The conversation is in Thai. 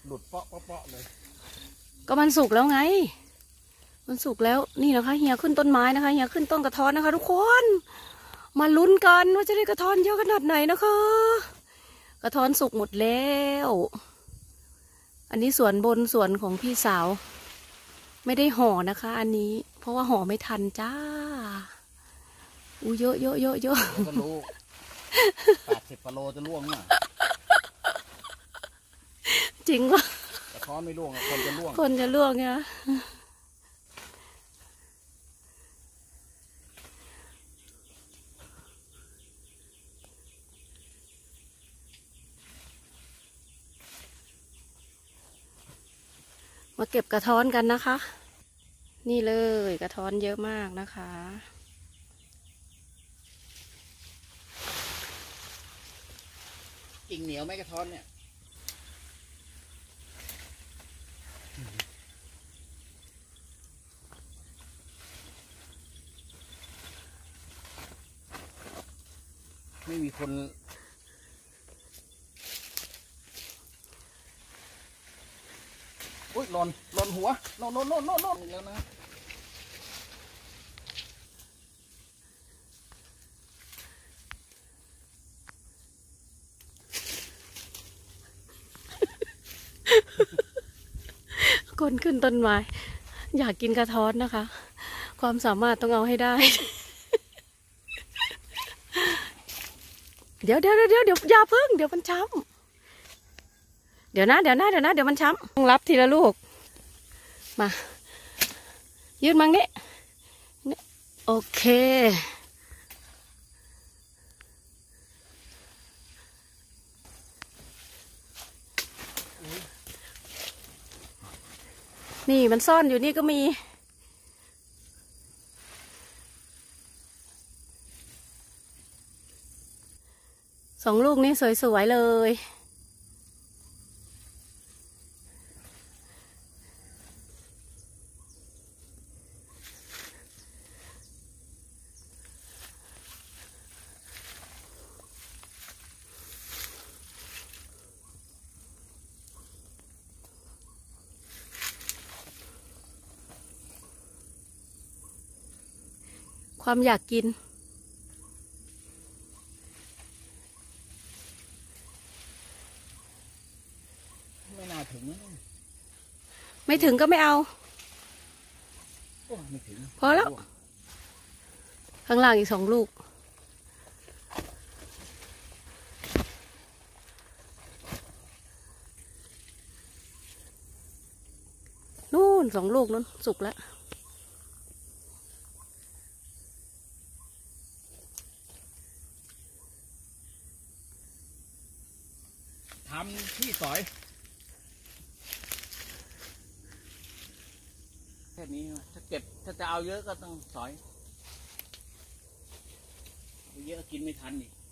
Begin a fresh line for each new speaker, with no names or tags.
หลุดเปาะเปาะเลย
ก็มันสุกแล้วไงมันสุกแล้วนี่นะคะเฮียขึ้นต้นไม้นะคะเฮียขึ้นต้นกระท้อนนะคะทุกคนมาลุ้นกันว่าจะได้กระท้อนเยอะขนาดไหนนะคะกระท้อนสุกหมดแล้วอันนี้สวนบนสวนของพี่สาวไม่ได้ห่อนะคะอันนี้เพราะว่าห่อไม่ทันจ้าอู้เยอะเยอะเยอะเยอะ
ก็รู้80 กิโลจะล่วงน่ะ
จริงวะ
กระท้อนไม่ล่วงคนจะล่วง
คนจะล่วงเนี่ยมาเก็บกระท้อนกันนะคะนี่เลยกระท้อนเยอะมากนะคะ
กิ่งเหนียวไหมกระท้อนเนี่ยไม่มีคนอุ้ยหล่นหัวโน่นแล้วนะ
คนขึ้นต้นไม้อยากกินกระท้อนนะคะความสามารถต้องเอาให้ได้เดี๋ยวอย่าพึ่งเดี๋ยวมันช้ำเดี๋ยวนะเดี๋ยวมันช้ำต้องรับทีละลูกมายืดมังนี่โอเคนี่มันซ่อนอยู่นี่ก็มี2 ลูกนี้สวยๆเลยความอยากกิน
ไม่น่าถึง
ไม่ถึงก็ไม่เอา
ไม่ถึง
พอแล้วข้างล่างอีก2 ลูกนู่น2 ลูกนู้นสุกแล้ว
ทำที่สอยแค่นี้ถ้าจะเอาเยอะก็ต้องสอยเยอะกินไม่ทันอีก